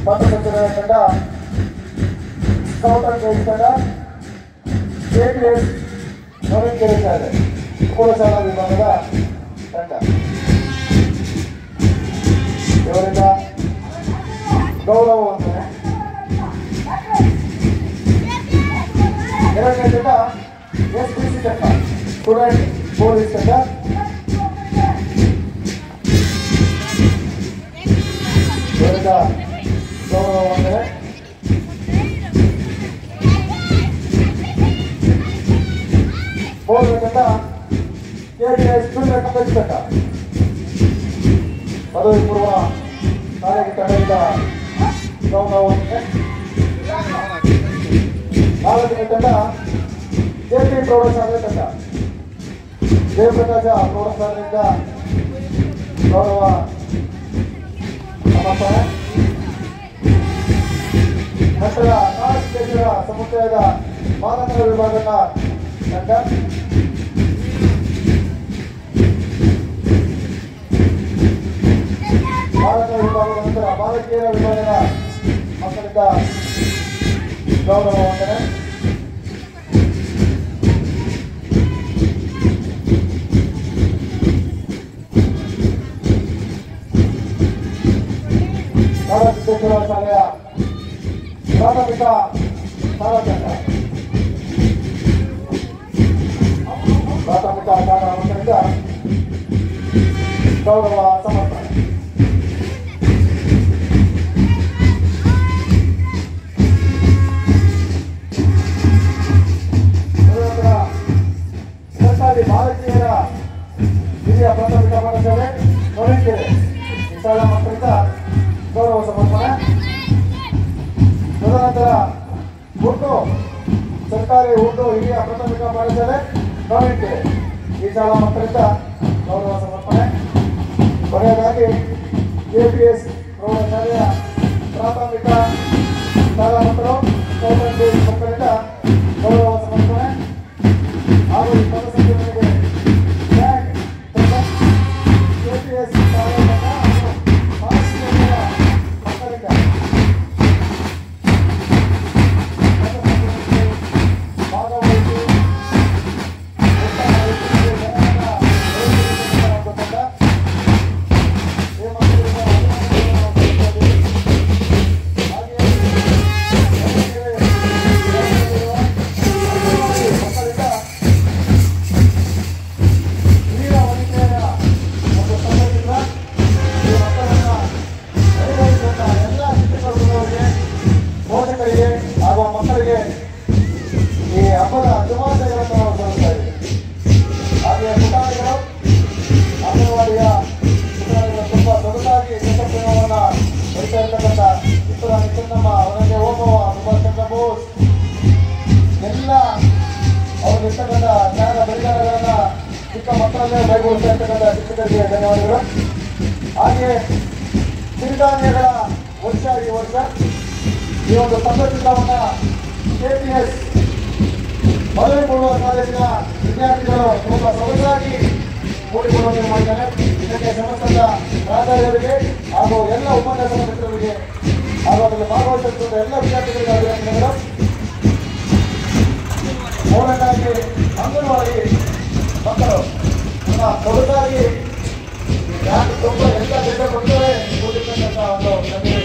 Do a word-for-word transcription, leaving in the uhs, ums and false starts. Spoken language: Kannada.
ಪತ್ರಕರ್ತರ ತಂಡ, ಸ್ಕೌಟ್ ಅಂಡ್ ಗೈಡ್ ತಂಡ, ಕೆಪಿಎಸ್ ನವೀನಕೆರೆ ಶಾಲೆ ಪ್ರೌಢಶಾಲಾ ವಿಭಾಗದ ತಂಡ ಇವರಿಂದ ಗೌರವ ವಂದನೆ. ಎರಡನೇ ತಂಡ ಎಸ್ ಪಿ ಸಿ ತಂಡ, ಸ್ಟೂಡೆಂಟ್ ಪೊಲೀಸ್ ತಂಡ. ಇವರಿಂದ ಗೌರವ ವಂದನೆ. ಮೂರನೇ ತಂಡ ಕೆಪಿಎಸ್ ಜೂನಿಯರ್ ಕಾಲೇಜ್ ತಂಡ, ಪದವಿ ಪೂರ್ವ ಕಾಲೇಜು ತಂಡದಿಂದ ಗೌರವ ವಂದನೆ. ನಾಲ್ಕನೇ ತಂಡ ಜೆಪಿ ಪ್ರೌಢಶಾಲೆ ತಂಡ, ಜಯಪ್ರಕಾಶ ಪ್ರೌಢಶಾಲೆಯಿಂದ ಗೌರವ ಸಮರ್ಪಣೆ. ನಂತರ ನಾಗೇಶ್ವರ ಸಮುದಾಯದ ಮಾನವ ವಿಭಾಗದ ತಂಡ, ಬಾಲಕರ ವಿಭಾಗದ ನಂತರ ಬಾಲಕಿಯರ ವಿಭಾಗದ ಮಕ್ಕಳಿಂದ ಗೌರವ ವಂದನೆ. ನಾಗಸಿದ್ದೇಶ್ವರ ಶಾಲೆಯ ಪ್ರಾಥಮಿಕ ಶಾಲಾ ತಂಡ, ಪ್ರಾಥಮಿಕ ಶಾಲಾ ಮಕ್ಕಳಿಂದ ಗೌರವ ಸಮರ್ಪಣೆ. ಸರ್ಕಾರಿ ಬಾಲಕಿಯರ ಹಿರಿಯ ಪ್ರಾಥಮಿಕ ಪಾಠಶಾಲೆ ನವೀನಕೆರೆ ಈ ಶಾಲಾ ಮಕ್ಕಳಿಂದ ಗೌರವ ಸಮರ್ಪಣೆ. ತದನಂತರ ಉರ್ದು ಸರ್ಕಾರಿ ಉರ್ದು ಹಿರಿಯ ಪ್ರಾಥಮಿಕ ಪಾಠಶಾಲೆ ನವೀನಕೆರೆ ಈ ಶಾಲಾ ಮಕ್ಕಳಿಂದ ಗೌರವ ಸಮರ್ಪಣೆ. ಕೊನೆಯದಾಗಿ ಕೆಪಿಎಸ್ ಪ್ರೌಢಶಾಲೆಯ ಪ್ರಾಥಮಿಕ ಶಾಲಾ ಮಕ್ಕಳು ಗೌರ್ಮೆಂಟ್ ಮಕ್ಕಳಿಂದ ಗೌರವ ಸಮರ್ಪಣೆ. ಹಾಗೂ ಈ ಪದಸಂಚಲನೆಗೆ ಕೆಪಿಎಸ್ ಶಾಲೆಯ ಮಕ್ಕಳಿಂದ ಭಾಗವಹಿಸಿ ಹಾಗೂ ಮಕ್ಕಳಿಗೆ ಈ ಹಬ್ಬದ ಶುಭಾಶಯಗಳನ್ನು ಸಲ್ಲಿಸ್ತಾ ಇದ್ದೀವಿ. ಹಾಗೆಯೇ ಪುಟಾಣಿಗಳು ಅಂಗನವಾಡಿಯ ಪುಟಾಣಿಗಳು ತುಂಬ ಸೊಗಸಾಗಿ ದೇಶಪ್ರೇಮವನ್ನು ಹೊರಿತಾ ಇರ್ತಕ್ಕಂಥ ಕಿತ್ತೂರ ನಿತ್ಯಮ್ಮ, ಅವರಿಗೆ ಓದುವ ಸುಭಾಷ್ ಚಂದ್ರ ಬೋಸ್ ಎಲ್ಲ ಅವ್ರಿಗಿರ್ತಕ್ಕಂಥ ಜ್ಞಾನ ಬಲಿದಾನಗಳನ್ನ ಚಿಕ್ಕ ಮಕ್ಕಳಲ್ಲೇ ಕೈಗೊಳ್ತಾ ಇರ್ತಕ್ಕಂಥ ಶಿಕ್ಷಕರಿಗೆ ಧನ್ಯವಾದಗಳು. ಹಾಗೆಯೇ ಸಿರಿಧಾನ್ಯಗಳ ವರ್ಷ ಈ ವರ್ಷ ಈ ಒಂದು ತಂತ್ರಚಿತ್ರವನ್ನ ಕೆಪಿಎಸ್ ಪದವಿ ಪೂರ್ವ ಕಾಲೇಜಿನ ವಿದ್ಯಾರ್ಥಿಗಳು ತುಂಬಾ ಸೊಗಸಾಗಿ ಮೂಡಿಕೊಳ್ಳುವಂತೆ ಮಾಡಿದ್ದಾರೆ. ಇದಕ್ಕೆ ಸಮಸ್ತದ ಪ್ರಾಚಾರ್ಯರಿಗೆ ಹಾಗೂ ಎಲ್ಲ ಉಪನ್ಯಾಸ ಮಿತ್ರರಿಗೆ ಹಾಗೂ ಅದರಲ್ಲಿ ಭಾಗವಹಿಸಿದ ಎಲ್ಲ ವಿದ್ಯಾರ್ಥಿಗಳಿಗೆ ಅಭಿನಂದನೆಗಳು. ಮೂರನೇದಾಗಿ ಅಂಗನವಾಡಿ ಮಕ್ಕಳು ನಮ್ಮ ಸೊಗಸಾಗಿ ಯಾರು ತುಂಬ ಎಲ್ಲ ದೇಶ ಕೊಟ್ಟರೆ ಕೂಡಿರ್ತಕ್ಕಂಥ ಒಂದು